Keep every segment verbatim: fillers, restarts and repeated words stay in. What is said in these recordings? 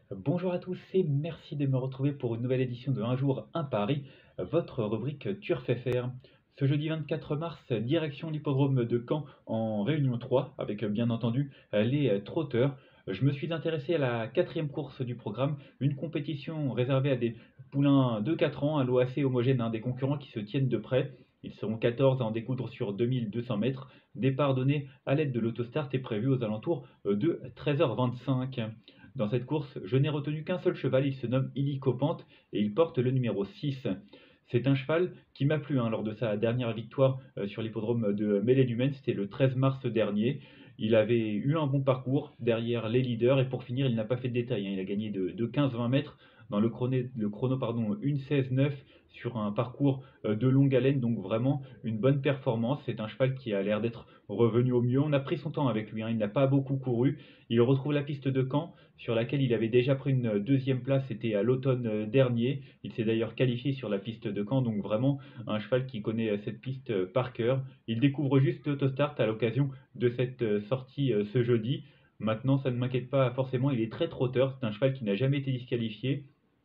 Bonjour à tous et merci de me retrouver pour une nouvelle édition de Un jour, un pari, votre rubrique Turf F R. Ce jeudi vingt-quatre mars, direction l'hippodrome de Caen en Réunion trois, avec bien entendu les trotteurs. Je me suis intéressé à la quatrième course du programme, une compétition réservée à des poulains de quatre ans, un lot assez homogène, hein, des concurrents qui se tiennent de près. Ils seront quatorze à en découdre sur deux mille deux cents mètres. Départ donné à l'aide de l'autostart est prévu aux alentours de treize heures vingt-cinq. Dans cette course, je n'ai retenu qu'un seul cheval, il se nomme Illicopante et il porte le numéro six. C'est un cheval qui m'a plu, hein, lors de sa dernière victoire euh, sur l'hippodrome de Mêlée-du-Maine, c'était le treize mars dernier. Il avait eu un bon parcours derrière les leaders et pour finir, il n'a pas fait de détail, hein. Il a gagné de, de quinze à vingt mètres dans le chrono, le chrono pardon, une seize neuf sur un parcours euh, de longue haleine, donc vraiment une bonne performance. C'est un cheval qui a l'air d'être revenu au mieux. On a pris son temps avec lui, hein, il n'a pas beaucoup couru. Il retrouve la piste de Caen sur laquelle il avait déjà pris une deuxième place, c'était à l'automne euh, dernier. Il s'est d'ailleurs qualifié sur la piste de Caen, donc vraiment un cheval qui connaît euh, cette piste euh, par cœur. Il découvre juste l'autostart à l'occasion de cette euh, sortie euh, ce jeudi. Maintenant, ça ne m'inquiète pas forcément, il est très trotteur, c'est un cheval qui n'a jamais été disqualifié.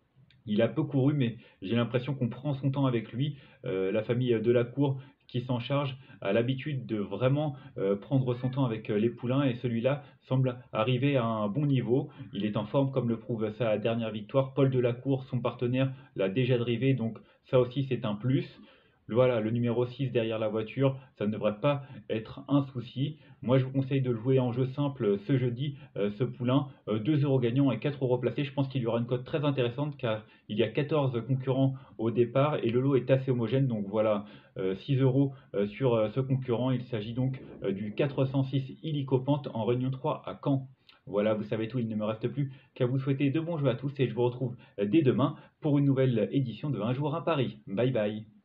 Il a peu couru, mais j'ai l'impression qu'on prend son temps avec lui. Euh, la famille de la cour qui s'en charge a l'habitude de vraiment euh, prendre son temps avec euh, les poulains et celui-là semble arriver à un bon niveau. Il est en forme comme le prouve sa dernière victoire. Paul Delacour, son partenaire, l'a déjà drivé, donc ça aussi c'est un plus. Voilà, le numéro six derrière la voiture, ça ne devrait pas être un souci. Moi, je vous conseille de le jouer en jeu simple ce jeudi, euh, ce poulain. Euh, deux euros gagnants et quatre euros placés. Je pense qu'il y aura une cote très intéressante car il y a quatorze concurrents au départ et le lot est assez homogène. Donc voilà, euh, six euros euh, sur euh, ce concurrent. Il s'agit donc euh, du quatre cent six Illicopante en Réunion trois à Caen. Voilà, vous savez tout, il ne me reste plus qu'à vous souhaiter de bons jeux à tous et je vous retrouve euh, dès demain pour une nouvelle édition de Un jour un pari. Bye bye.